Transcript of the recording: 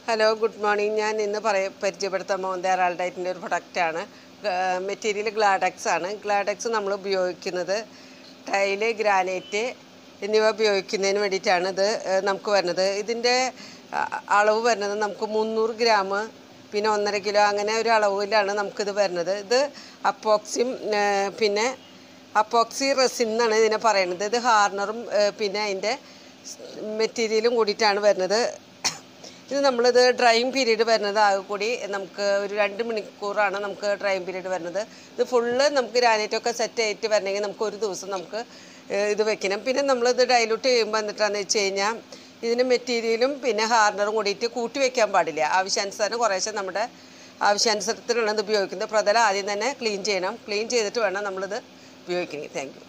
Hello good morning. ഞാൻ ഇന്ന് പരിചയപ്പെടുത്താൻ പോകുന്നത് Araldite ഒരു പ്രൊഡക്റ്റാണ്. മെറ്റീരിയൽ KLAD-X ആണ്. KLAD-X നമ്മൾ ഉപയോഗിക്കുന്നത് ടൈല്, ഗ്രാനൈറ്റ് എന്നിവ ഉപയോഗിക്കുന്നതിന് വേണ്ടിയിട്ടാണ് ഇത് നമുക്ക് വരുന്നത്. ഇതിൻ്റെ അളവ് വരുന്നത് നമുക്ക് 300 ഗ്രാം പിന്നെ 1.5 കിലോ അങ്ങനെ ഒരു അളവിലാണ് നമുക്കിത് വരുന്നത്. ഇത് അപ്പോക്സിയും പിന്നെ അപ്പോക്സി റെസിൻ എന്നാണ് ഇതിനെ പറയുന്നത്. ഇത് ഹാർഡനറും പിന്നെ അതിൻ്റെ മെറ്റീരിയലും കൂടിയിട്ടാണ് വരുന്നത്. ഇത് നമ്മളിത് ഡ്രൈയിങ് പീരീഡ് വരുന്നത് ആകെ കൂടി നമുക്ക് ഒരു 2 മണിക്കൂറാണ് നമുക്ക് ഡ്രൈയിങ് പീരീഡ് വരുന്നത്. ഇത് ഫുള്ള് നമുക്ക് ഗ്രാനൈറ്റൊക്കെ സെറ്റ് ആയിട്ട് വരണമെങ്കിൽ നമുക്ക് ഒരു ദിവസം നമുക്ക് ഇത് വെക്കണം. പിന്നെ നമ്മളിത് ഡൈലൂട്ട് ചെയ്യുമ്പോൾ എന്നിട്ടാന്ന് വെച്ച് കഴിഞ്ഞാൽ ഇതിന് മെറ്റീരിയലും പിന്നെ ഹാർഡനറും കൂടിയിട്ട് കൂട്ടി വയ്ക്കാൻ പാടില്ല. ആവശ്യാനുസരണം കുറേശ്ശെ നമ്മുടെ ആവശ്യാനുസരണത്തിലാണ് ഇത് ഉപയോഗിക്കുന്നത്. പ്രതലം ആദ്യം തന്നെ ക്ലീൻ ചെയ്യണം. ക്ലീൻ ചെയ്തിട്ട് വേണം നമ്മളിത് ഉപയോഗിക്കുന്നത്. Thank U.